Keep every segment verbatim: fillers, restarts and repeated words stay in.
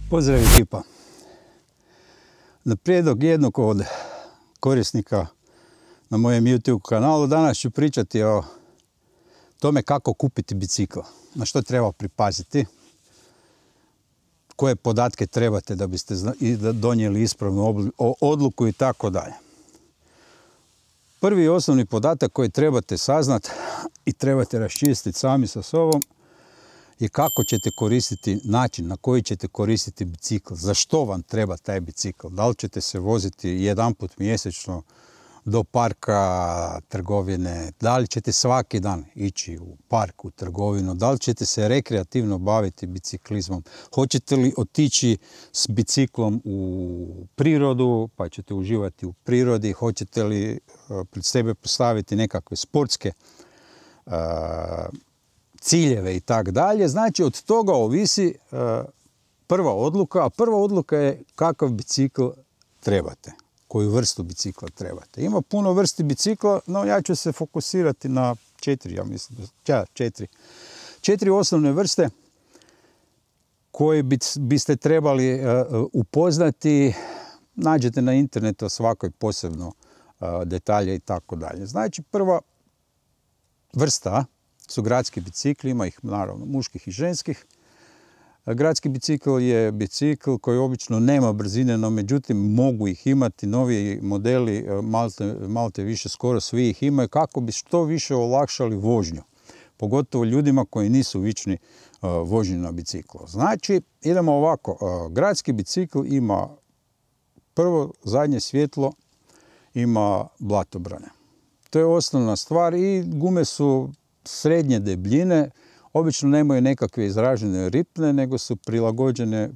Pozdrav ekipa. Na prijedlog jednog od korisnika na mojem YouTube kanalu danas ću pričati o tome kako kupiti bicikl, na što treba pripaziti, koje podatke trebate da biste donijeli ispravnu odluku i tako dalje. Prvi i osnovni podatak koji trebate saznati i trebate raščistiti sami sa sobom je kako ćete koristiti, način na koji ćete koristiti bicikl, za što vam treba taj bicikl. Da li ćete se voziti jedanput mjesečno do parka, trgovine, da li ćete svaki dan ići u park, u trgovinu, da li ćete se rekreativno baviti biciklizmom, hoćete li otići s biciklom u prirodu pa ćete uživati u prirodi, hoćete li pred sebe postaviti nekakve sportske uh, ciljeve i tako dalje. Znači od toga ovisi uh, prva odluka, a prva odluka je kakav bicikl trebate, koju vrstu bicikla trebate. Ima puno vrsti bicikla, no ja ću se fokusirati na četiri, ja mislim, ja, četiri. Četiri osnovne vrste koje biste trebali uh, upoznati. Nađete na internetu o svakoj posebno uh, detalje i tako dalje. Znači prva vrsta su gradski bicikli, ima ih naravno muških i ženskih. Gradski bicikl je bicikl koji obično nema brzine, no međutim mogu ih imati, noviji modeli, malte, malte više, skoro svi ih imaju, kako bi što više olakšali vožnju. Pogotovo ljudima koji nisu vični uh, vožnju na biciklu. Znači, idemo ovako, uh, gradski bicikl ima prvo zadnje svjetlo, ima blatobrane. To je osnovna stvar i gume su srednje debljine, obično nemaju nekakve izražene ripne, nego su prilagođene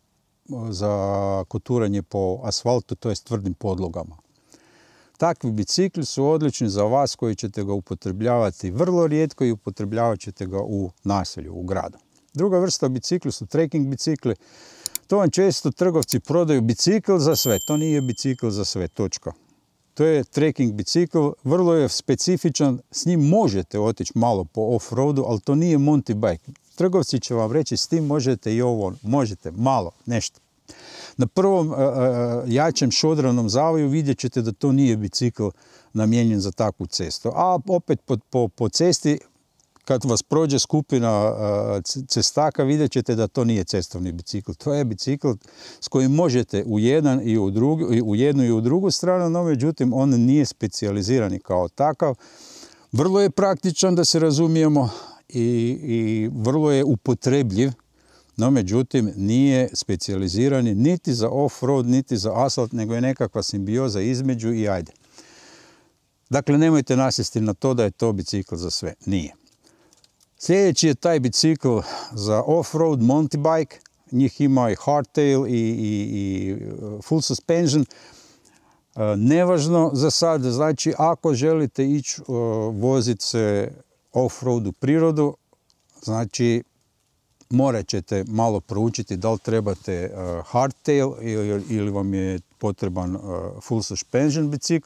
za koturanje po asfaltu, to jest tvrdim podlogama. Takvi bicikli su odlični za vas koji ćete ga upotrebljavati vrlo rijetko i upotrebljavat ćete ga u naselju, u gradu. Druga vrsta bicikli su trekking bicikli. To vam često trgovci prodaju bicikl za sve. To nije bicikl za sve, točka. To je trekking bicikl, vrlo je specifičan, s njim možete otići malo po off-roadu, ali to nije mountain bike. Trgovci će vam reći s tim možete i ovo, možete malo, nešto. Na prvom uh, jačem šodranom zaviju vidjet ćete da to nije bicikl namijenjen za takvu cestu. A opet po, po, po cesti, kad vas prođe skupina uh, cestaka, vidjet ćete da to nije cestovni bicikl. To je bicikl s kojim možete u, jedan i u, drugu, u jednu i u drugu stranu, no međutim on nije specijalizirani kao takav. Vrlo je praktičan, da se razumijemo, i, i vrlo je upotrebljiv, no međutim nije specijalizirani niti za off-road, niti za asfalt, nego je nekakva simbioza između i ajde. Dakle, nemojte nasjesti na to da je to bicikl za sve. Nije. Sljedeći je taj bicikl za off-road, mountain bike. Njih ima i hardtail i, i, i full suspension. E, nevažno za sad, znači ako želite ići uh, voziti se off-road u prirodu, znači morat ćete malo proučiti da li trebate uh, hardtail ili, ili vam je potreban uh, full suspension bicikl.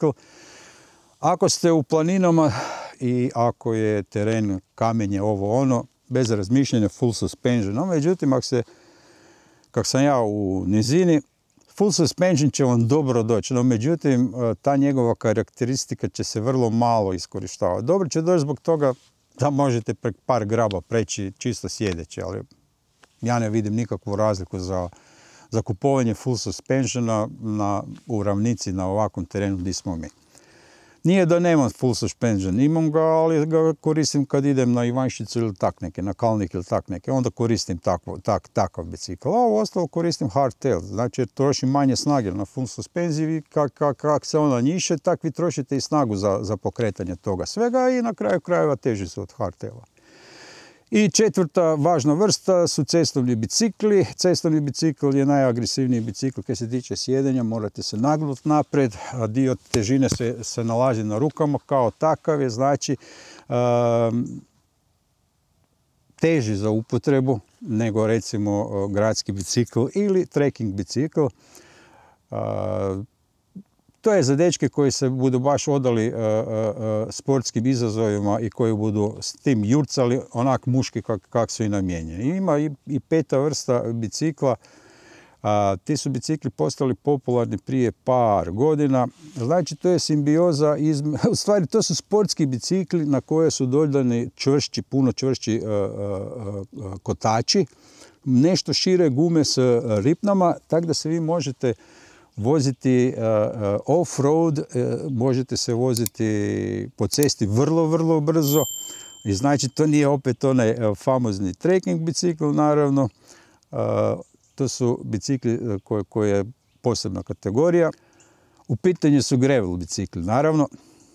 Ako ste u planinama i ako je teren kamenje, ovo ono, bez razmišljanja full suspension. No, međutim, ako se, kak sam ja u nizini, full suspension će vam dobro doći. No, međutim, ta njegova karakteristika će se vrlo malo iskorištavati. Dobro će doći zbog toga da možete prek par graba preći čisto sjedeći, ali ja ne vidim nikakvu razliku za, za kupovanje full suspensiona na, u ravnici na ovakvom terenu gdje smo mi. Nije da nemam full suspension, imam ga, ali ga koristim kad idem na Ivanščicu ili tak neke, na Kalnik ili tak neke, onda koristim takvo, tak, takav bicikl. A ovo ostalo koristim hardtail, znači troši manje snage na full suspenziji, kak, kak, kak se ona njiše, tak vi trošite i snagu za, za pokretanje toga svega i na kraju krajeva teži su od hardtaila. I četvrta važna vrsta su cestovni bicikli. Cestovni bicikl je najagresivniji bicikl kad se tiče sjedenja, morate se nagnuti naprijed, a dio težine se, se nalazi na rukama kao takav je, znači um, teži za upotrebu nego recimo gradski bicikl ili trekking bicikl. Uh, To je za dečke koji se budu baš odali uh, uh, sportskim izazovima i koji budu s tim jurcali onak muški kak, kak su i namijenjeni. Ima i, i peta vrsta bicikla A, ti su bicikli postali popularni prije par godina. Znači, to je simbioza, izme... u stvari to su sportski bicikli na koje su dodani čvršći, puno čvršći uh, uh, uh, kotači, nešto šire gume s ripnama, tako da se vi možete voziti uh, uh, off-road, uh, možete se voziti po cesti vrlo, vrlo brzo. I znači, to nije opet onaj uh, famozni trekking bicikl, naravno. Uh, To su bicikli koje, koje je posebna kategorija. U pitanju su gravel bicikli, naravno.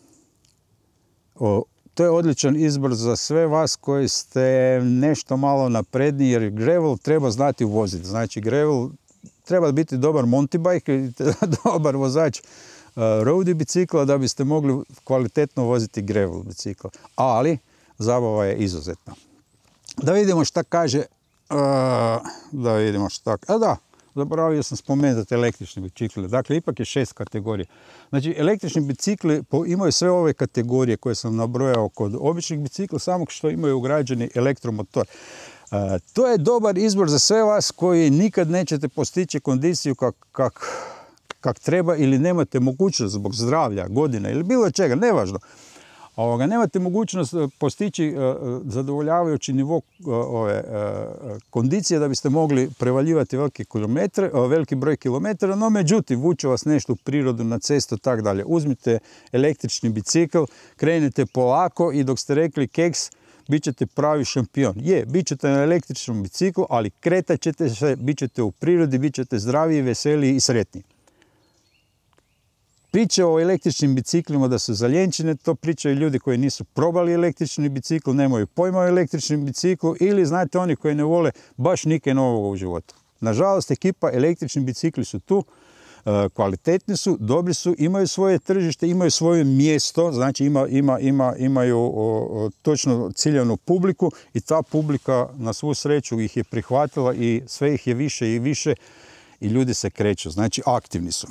O, to je odličan izbor za sve vas koji ste nešto malo napredniji, jer gravel treba znati voziti. Znači, gravel treba biti dobar mountain bike, dobar vozač uh, roadie bicikla da biste mogli kvalitetno voziti gravel bicikla. Ali, zabava je izuzetna. Da vidimo šta kaže Uh, da vidimo šta... A da, zaboravio sam spomenuti električne bicikle. Dakle, ipak je šest kategorija. Znači, električni bicikli imaju sve ove kategorije koje sam nabrojao kod običnih bicikla, samo što imaju ugrađeni elektromotor. Uh, to je dobar izbor za sve vas koji nikad nećete postići kondiciju kak, kak, kak treba ili nemate mogućnost zbog zdravlja, godina ili bilo čega, nevažno. Ovoga, nemate mogućnost postići uh, zadovoljavajući nivo uh, ove, uh, kondicije da biste mogli prevaljivati velike kilometre, uh, veliki broj kilometara, no međutim, vuče vas nešto u prirodu, na cestu, tak dalje. Uzmite električni bicikl, krenete polako i dok ste rekli keks, bit ćete pravi šampion. Je, bit ćete na električnom biciklu, ali kretat ćete se, bit ćete u prirodi, bit ćete zdraviji, veseliji i sretniji. Priče o električnim biciklima da su zaljenčine, to pričaju ljudi koji nisu probali električni bicikl, nemaju pojma o električnom biciklu ili znate oni koji ne vole baš nike novoga u životu. Nažalost, ekipa električni bicikli su tu, kvalitetni su, dobri su, imaju svoje tržište, imaju svoje mjesto, znači ima, ima, ima, imaju o, o, točno ciljanu publiku i ta publika na svu sreću ih je prihvatila i sve ih je više i više i ljudi se kreću, znači aktivni su.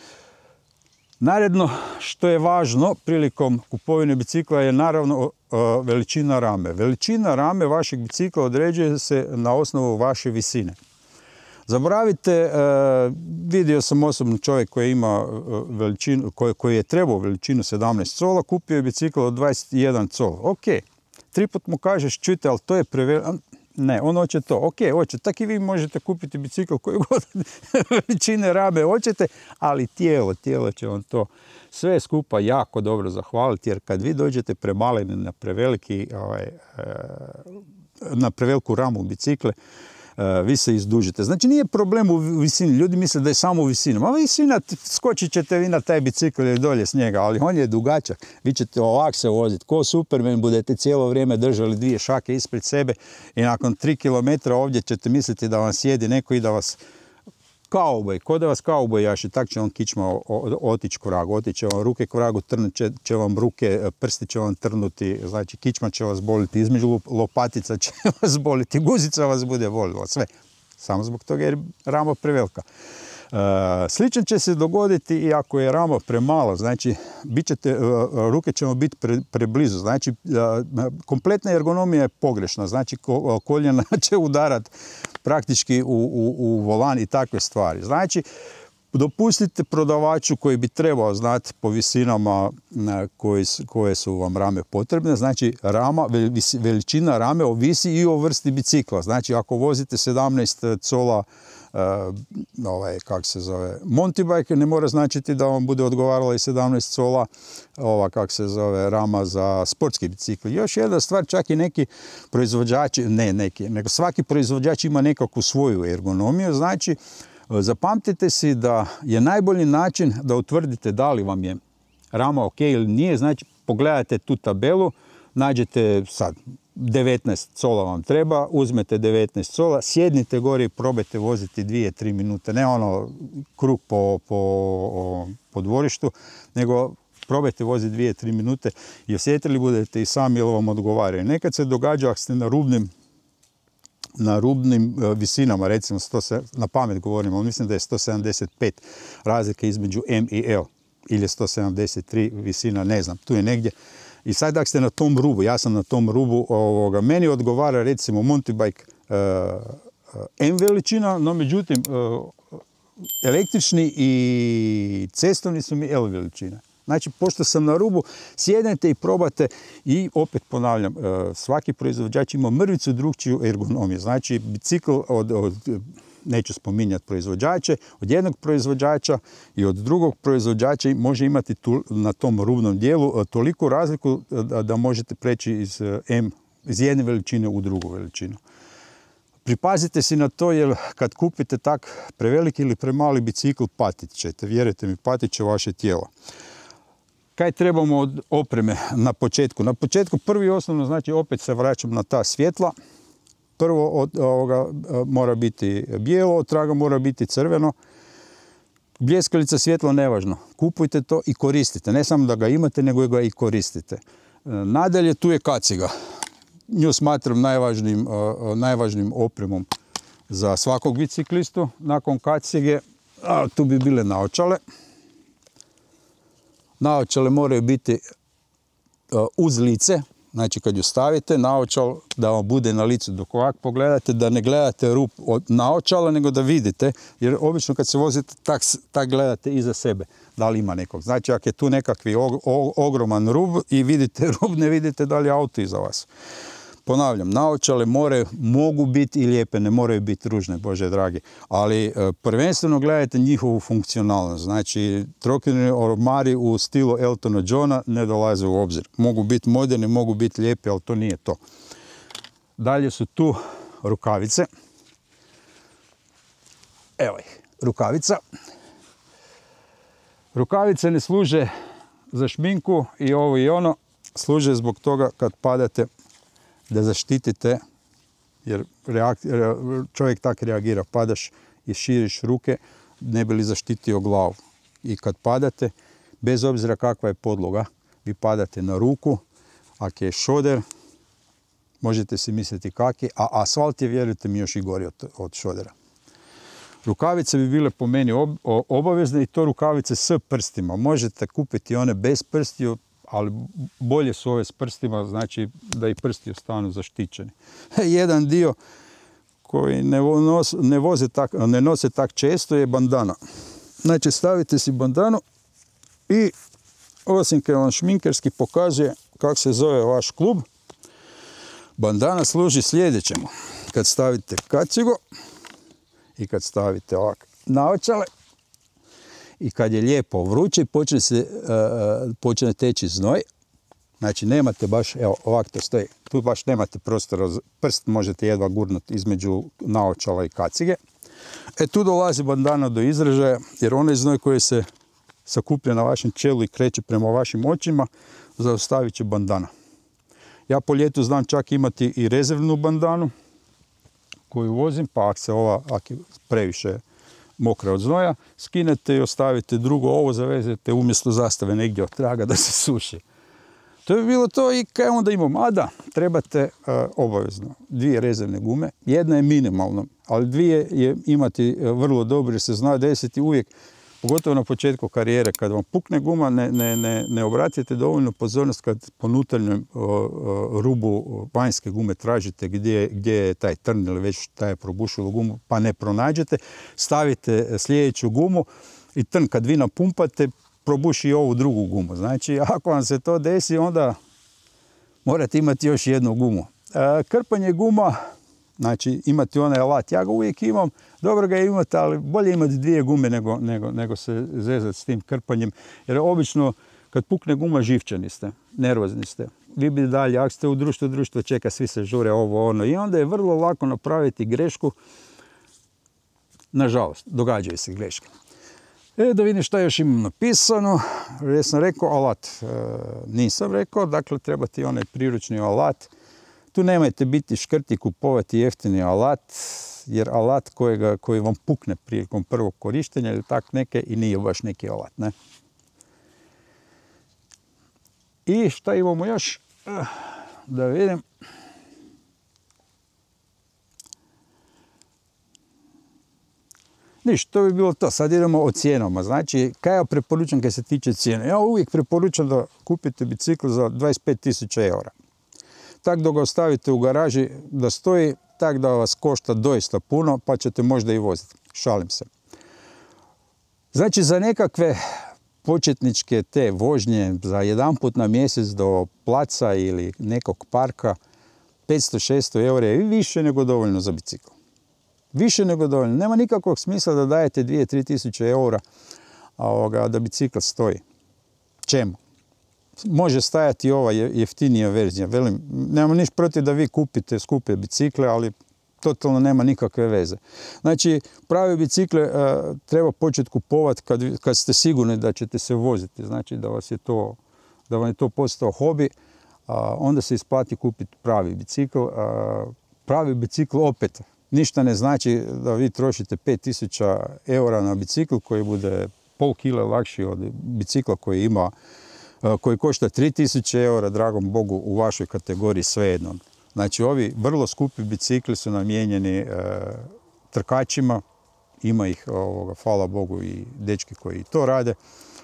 Naredno, što je važno prilikom kupovine bicikla je naravno veličina rame. Veličina rame vašeg bicikla određuje se na osnovu vaše visine. Zaboravite, vidio sam osobno čovjek koji ima veličinu, koji, koji je trebao veličinu sedamnaest cola, kupio je bicikl od dvadeset jedan cola. Ok, tri put mu kažeš, čujte, ali to je preveliko. Ne, on hoće to. Ok, hoće. Tako i vi možete kupiti bicikl koji god veličine rame hoćete, ali tijelo, tijelo će vam to sve skupa jako dobro zahvaliti, jer kad vi dođete premaleni na preveliki, ovaj, na preveliku ramu bicikle, vi se izdužite. Znači nije problem u visini. Ljudi misle da je samo u visini. Ma visina, skočit ćete vi na taj bicikl ili dolje s njega, ali on je dugačak. Vi ćete ovak se voziti. Ko Superman, budete cijelo vrijeme držali dvije šake ispred sebe i nakon tri kilometra ovdje ćete misliti da vam sjedi neko i da vas kauboj, ko da vas kauboj jaši, tak će vam kičma otići k vragu, otići će vam ruke k vragu, trnut će, će vam ruke, prsti će vam trnuti, znači kičma će vas boliti, između lopatica će vas boliti, guzica vas bude bolila, sve. Samo zbog toga jer je rama prevelika. Uh, slično će se dogoditi i ako je rama premala, znači bit ćete, uh, ruke će vam biti pre, preblizu, znači uh, kompletna ergonomija je pogrešna, znači ko, koljena će udarati praktički u, u, u volan i takve stvari. Znači, dopustite prodavaču koji bi trebao znati po visinama koje, koje su vam rame potrebne. Znači, rama, veličina rame ovisi i o vrsti bicikla. Znači, ako vozite sedamnaest cola Uh, ovaj, kak se zove, mountain bike, ne mora značiti da vam bude odgovarala i sedamnaest cola ova, kak se zove, rama za sportski bicikl. Još jedna stvar, čak i neki proizvođači, ne neki, nego svaki proizvođač ima nekakvu svoju ergonomiju, znači zapamtite si da je najbolji način da utvrdite da li vam je rama ok ili nije, znači pogledajte tu tabelu, nađete sad devetnaest cola vam treba, uzmete devetnaest cola, sjednite gore i probajte voziti dvije tri minute, ne ono krug po, po, po dvorištu, nego probajte voziti dvije tri minute i osjetili budete i sami ili vam odgovaraju. Nekad se događa ako ste na rubnim na rubnim visinama, recimo sto, na pamet govorimo, mislim da je sto sedamdeset pet razlika između M i L ili sto sedamdeset tri visina, ne znam, tu je negdje. I sad ako ste na tom rubu, ja sam na tom rubu, ovoga, meni odgovara recimo mountain bike uh, M veličina, no međutim uh, električni i cestovni su mi L veličine. Znači, pošto sam na rubu, sjednete i probate i opet ponavljam, svaki proizvođač ima mrvicu drugčiju ergonomiju. Znači, bicikl od, od neću spominjati proizvođače, od jednog proizvođača i od drugog proizvođača može imati tu, na tom rubnom dijelu toliku razliku da, da možete preći iz, M, iz jedne veličine u drugu veličinu. Pripazite si na to, jer kad kupite tak preveliki ili premali bicikl, patit ćete. Vjerujte mi, patit će vaše tijelo. Kaj trebamo od opreme na početku? Na početku prvi osnovno, znači opet se vraćam na ta svjetla. Prvo od ovoga mora biti bijelo, od traga mora biti crveno. Bljeskalica svjetla nevažno. Kupujte to i koristite. Ne samo da ga imate, nego ga i koristite. Nadalje, tu je kaciga. Nju smatram najvažnijim, najvažnijim opremom za svakog biciklistu. Nakon kacige, a, tu bi bile naočale. Naočale moraju biti uz lice. Znači, kad ju stavite, naočal da vam bude na licu dok ovak pogledate, da ne gledate rub od naočala, nego da vidite, jer obično kad se vozite, tak, tak gledate iza sebe, da li ima nekog. Znači, ako je tu nekakvi og, og, ogroman rub i vidite rub, ne vidite da li je auto iza vas. Ponavljam, naočale moraju, mogu biti i lijepe, ne moraju biti ružne, Bože dragi, ali e, prvenstveno gledajte njihovu funkcionalnost. Znači, trokirni ormari u stilu Eltona Johna ne dolaze u obzir. Mogu biti moderni, mogu biti lijepi, ali to nije to. Dalje su tu rukavice. Evo ih, rukavica. Rukavice ne služe za šminku i ovo i ono, služe zbog toga kad padate da zaštitite, jer čovjek tak reagira, padaš i širiš ruke, ne bi li zaštitio glavu. I kad padate, bez obzira kakva je podloga, vi padate na ruku, ako je šoder, možete si misliti kaki, a asfalt je, vjerujte mi, još i gori od, od šodera. Rukavice bi bile po meni ob, obavezne i to rukavice s prstima. Možete kupiti one bez prstiju, ali bolje su ove s prstima, znači da i prsti ostanu zaštićeni. Jedan dio koji ne, nos, ne, voze tak, ne nose tak često je bandana. Znači, stavite si bandanu i osim kad vam šminkerski pokazuje kako se zove vaš klub, bandana služi sljedećemu. Kad stavite kacigu i kad stavite ovak naočale, i kad je lijepo vruće, počne, se, uh, počne teći znoj. Znači, nemate baš, evo, ovak to stoji, tu baš nemate prostora, prst možete jedva gurnuti između naočala i kacige. E, tu dolazi bandana do izražaja, jer onaj znoj koji se sakuplja na vašem čelu i kreće prema vašim očima, zaustavit će bandana. Ja po ljetu znam čak imati i rezervnu bandanu koju vozim, pa ako se ova, ako je previše mokra od znoja, skinete i ostavite drugo, ovo zavezete umjesto zastave negdje od traga da se suši. To bi bilo to i kaj onda imamo? A da, trebate uh, obavezno dvije rezervne gume. Jedna je minimalna, ali dvije je imati vrlo dobro jer se zna desiti uvijek, pogotovo na početku karijere, kad vam pukne guma, ne, ne, ne, ne obratite dovoljno pozornost kad po unutarnjem uh, uh, rubu vanjske gume tražite gdje, gdje je taj trn ili već taj probušilo gumu, pa ne pronađete, stavite sljedeću gumu i trn kad vi napumpate, probuši ovu drugu gumu. Znači, ako vam se to desi, onda morate imati još jednu gumu. Uh, krpanje guma, znači imati onaj alat, ja ga uvijek imam, dobro ga imate, ali bolje imati dvije gume nego, nego, nego se zezati s tim krpanjem. Jer obično kad pukne guma živčani ste, nervozni ste. Vi bi dalje, ako ste u društvu, društvo čeka, svi se žure ovo ono. I onda je vrlo lako napraviti grešku. Nažalost, događaju se greške. E, da vidim šta još imam napisano. Ja sam rekao alat. E, nisam rekao, dakle trebate onaj priručni alat. Tu nemojte biti škrti kupovati jeftini alat, jer alat kojega, koji vam pukne prilikom prvog korištenja ili tak neke i nije baš neki alat. Ne? I šta imamo još? Da vidim. Ništa, to bi bilo to. Sad idemo o cijenama. Znači, kaj ja preporučam kad se tiče cijene? Ja uvijek preporučam da kupite bicikl za dvadeset pet tisuća eura. Tak da ga ostavite u garaži da stoji, tak da vas košta doista puno, pa ćete možda i voziti. Šalim se. Znači, za nekakve početničke te vožnje, za jedan put na mjesec do placa ili nekog parka, petsto šesto eura je više nego dovoljno za bicikl. Više nego dovoljno. Nema nikakvog smisla da dajete dvije do tri tisuće eura a da bicikl stoji. Čemu? Može stajati ova jeftinija verzija. Velim, nemamo ništa protiv da vi kupite skupe bicikle, ali totalno nema nikakve veze. Znači, pravi bicikle uh, treba početi kupovati kad, kad ste sigurni da ćete se voziti. Znači, da, vas je to, da vam je to postao hobi, uh, onda se isplati kupiti pravi bicikl. Uh, pravi bicikl opet ništa ne znači da vi trošite pet tisuća eura na bicikl koji bude pol kile lakši od bicikla koji ima, koji košta tri tisuće eura, dragom Bogu, u vašoj kategoriji svejedno. Znači, ovi vrlo skupi bicikli su namijenjeni e, trkačima, ima ih, ovoga, hvala Bogu, i dečki koji to rade.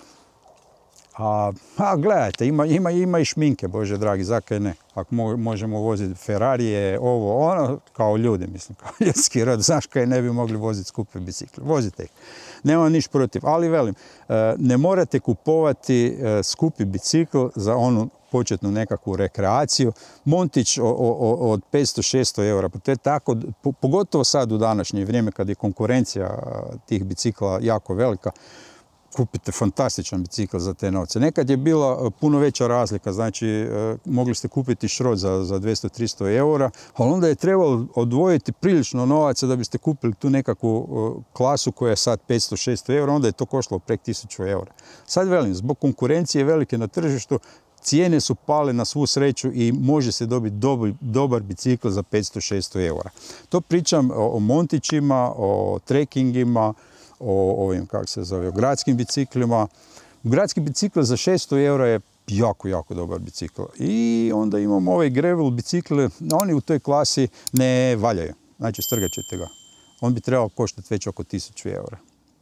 A, a gledajte, ima, ima, ima i šminke, Bože dragi, zakaj ne? Ako mo, možemo voziti Ferrarije, ovo, ono, kao ljudi, mislim, kao ljudski rod, znaš kaj ne bi mogli voziti skupe bicikle. Vozite ih. Nemam niš protiv, ali velim, ne morate kupovati skupi bicikl za onu početnu nekakvu rekreaciju. Montić od petsto šesto eura, pa to je tako, pogotovo sad u današnje vrijeme kad je konkurencija tih bicikla jako velika, kupite fantastičan bicikl za te novce. Nekad je bila puno veća razlika, znači eh, mogli ste kupiti šrot za, za dvjesto do tristo eura, ali onda je trebalo odvojiti prilično novaca da biste kupili tu nekakvu eh, klasu koja je sad petsto šesto eura, onda je to koštalo prek tisuću eura. Sad velim, zbog konkurencije velike na tržištu, cijene su pale na svu sreću i može se dobiti dobar, dobar bicikl za petsto šesto eura. To pričam o, o montićima, o trekingima, o ovim, kako se zove, o gradskim biciklima. Gradski bicikl za šesto eura je jako, jako dobar bicikl. I onda imamo ovaj gravel bicikle, oni u toj klasi ne valjaju. Znači, strgat ćete ga. On bi trebao koštati već oko tisuću eura.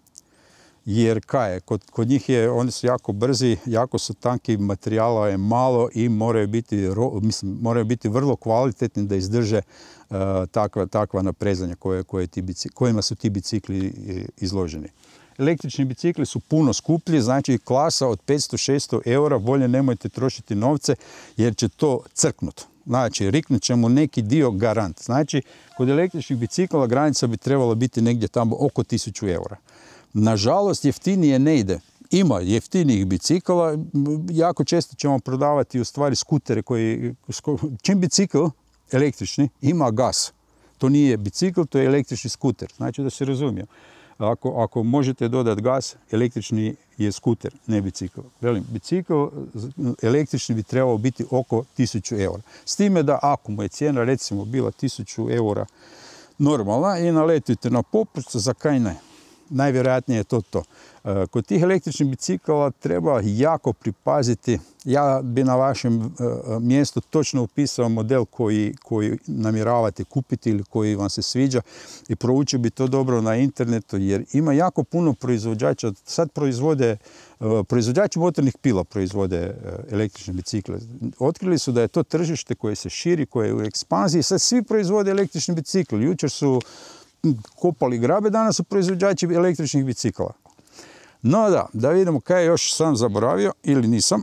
Jer kaj je, kod, kod njih je, oni su jako brzi, jako su tanki, materijala je malo i moraju biti, mislim, moraju biti vrlo kvalitetni da izdrže uh, takva, takva naprezanja koje, koje ti bicikli, kojima su ti bicikli izloženi. Električni bicikli su puno skuplji, znači klasa od petsto šesto eura, bolje nemojte trošiti novce jer će to crknuti. Znači, riknut će mu neki dio garant. Znači, kod električnih bicikla granica bi trebala biti negdje tamo oko tisuću eura. Nažalost, jeftinije ne ide. Ima jeftinijih bicikala, jako često ćemo prodavati u stvari skutere koji, čim bicikl električni ima gas. To nije bicikl, to je električni skuter. Znači da se razumije. Ako, ako možete dodati gas, električni je skuter, ne bicikl. Velim, bicikl električni bi trebao biti oko tisuću eura. S time da ako mu je cijena recimo bila tisuću eura normalna i naletite na popust, za kaj ne? Najvjerojatnije je to to. Kod tih električnih bicikala treba jako pripaziti. Ja bi na vašem mjestu točno upisao model koji, koji namjeravate kupiti ili koji vam se sviđa i proučio bi to dobro na internetu jer ima jako puno proizvođača. Sad proizvode, proizvođači motornih pila proizvode električne bicikle. Otkrili su da je to tržište koje se širi, koje je u ekspanziji. Sad svi proizvode električni bicikl. Jučer su kopali grabe, danas su proizvođači električnih bicikala. No da, da vidimo kaj još sam zaboravio ili nisam.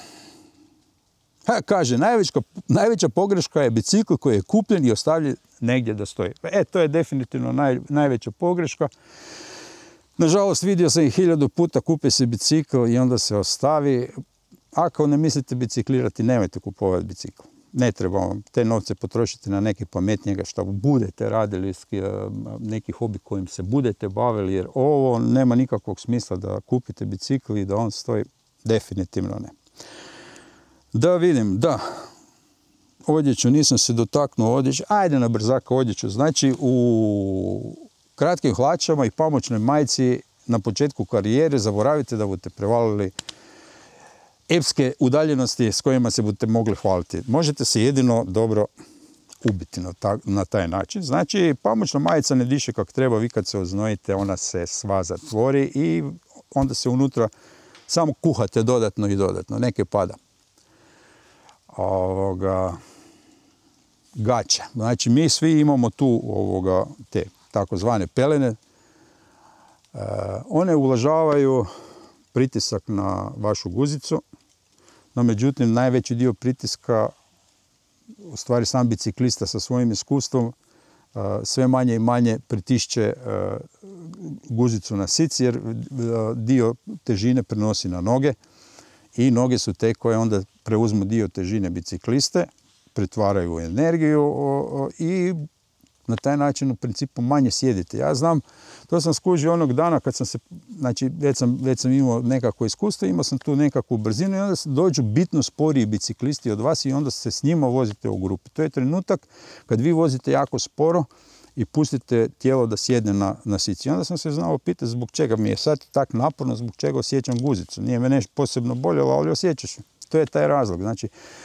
Ha, kaže, najveća, najveća pogreška je bicikl koji je kupljen i ostavljen negdje da stoji. E, to je definitivno naj, najveća pogreška. Nažalost, vidio sam ih hiljadu puta, kupe se bicikl i onda se ostavi. Ako ne mislite biciklirati, nemojte kupovati bicikl. Ne treba vam te novce potrošiti na neke pametnijega što budete radili, neki hobi kojim se budete bavili, jer ovo nema nikakvog smisla da kupite bicikl i da on stoji, definitivno ne. Da vidim, da, odjeću, nisam se dotaknuo odjeću, ajde na brzaka odjeću. Znači, u kratkim hlačama i pamučnoj majici na početku karijere zaboravite da budete prevalili epske udaljenosti s kojima se budete mogli hvaliti. Možete se jedino dobro ubiti na, ta, na taj način. Znači, pamučna majica ne diše kako treba, vi kad se oznojite, ona se sva zatvori i onda se unutra samo kuhate dodatno i dodatno, neke pada. Ovoga, gaće. Znači, mi svi imamo tu ovoga, te takozvane pelene. One uvažavaju pritisak na vašu guzicu, no međutim najveći dio pritiska u stvari sam biciklista sa svojim iskustvom sve manje i manje pritišće guzicu na sic jer dio težine prenosi na noge i noge su te koje onda preuzmu dio težine bicikliste, pretvaraju u energiju i na taj način u principu manje sjedite. Ja znam, to sam skužio onog dana kad sam se, znači već sam, već sam imao nekako iskustvo, imao sam tu nekakvu brzinu i onda dođu bitno sporiji biciklisti od vas i onda se s njima vozite u grupi. To je trenutak kad vi vozite jako sporo i pustite tijelo da sjedne na, na sici. I onda sam se znao pitati zbog čega mi je sad tak naporno, zbog čega osjećam guzicu. Nije me nešto posebno boljelo, ali osjećaš. To je taj razlog. Znači,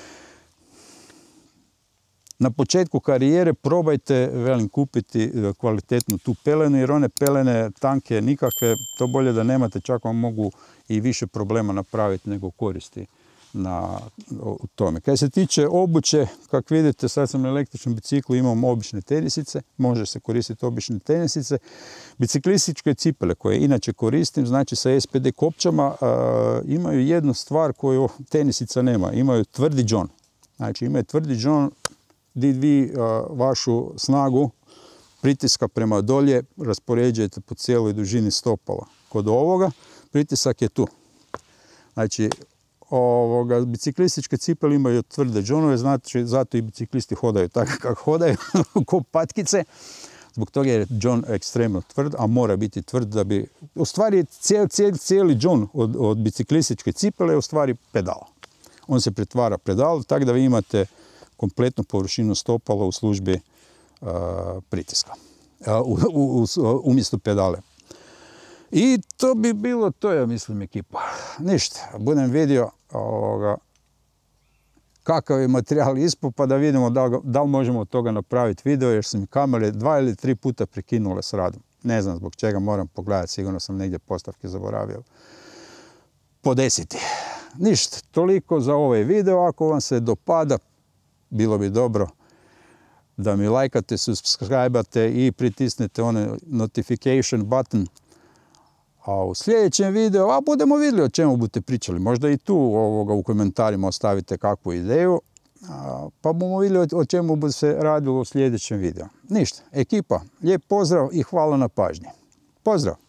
na početku karijere probajte, velim, kupiti kvalitetnu tu pelenu, jer one pelene tanke nikakve, to bolje da nemate, čak vam mogu i više problema napraviti nego koristi na u tome. Kad se tiče obuće, kako vidite, sad sam na električnom biciklu, imam obične tenisice, može se koristiti obične tenisice. Biciklističke cipele koje inače koristim, znači sa S P D kopčama, a, imaju jednu stvar koju tenisica nema, imaju tvrdi džon. Znači imaju tvrdi džon gdje vi a, vašu snagu pritiska prema dolje raspoređujete po cijeloj dužini stopala. Kod ovoga pritisak je tu. Znači, ovoga, biciklističke cipele imaju tvrde džonove, znači zato i biciklisti hodaju tako kako hodaju, ko patkice. Zbog toga je džon ekstremno tvrd, a mora biti tvrd da bi... U stvari cijeli, cijeli, cijeli džon od, od biciklističke cipele je u stvari pedal. On se pretvara pedal, tako da vi imate kompletnu površinu stopala u službi uh, pritiska, uh, u, u, u, umjesto pedale. I to bi bilo to, ja mislim, ekipa. Ništa, budem vidio ovoga, kakav je materijal ispod, pa da vidimo da li, da li možemo od toga napraviti video, jer su mi kamere dva ili tri puta prekinule s radom. Ne znam zbog čega, moram pogledati, sigurno sam negdje postavke zaboravio. Podesiti. Ništa, toliko za ovaj video. Ako vam se dopada, bilo bi dobro da mi lajkate, subscribe-ate i pritisnete onaj notification button. A u sljedećem videu, a budemo vidjeli o čemu budete pričali. Možda i tu ovoga, u komentarima ostavite kakvu ideju, a, pa bomo vidjeli o čemu bude se radilo u sljedećem videu. Ništa, ekipa, lijep pozdrav i hvala na pažnji. Pozdrav!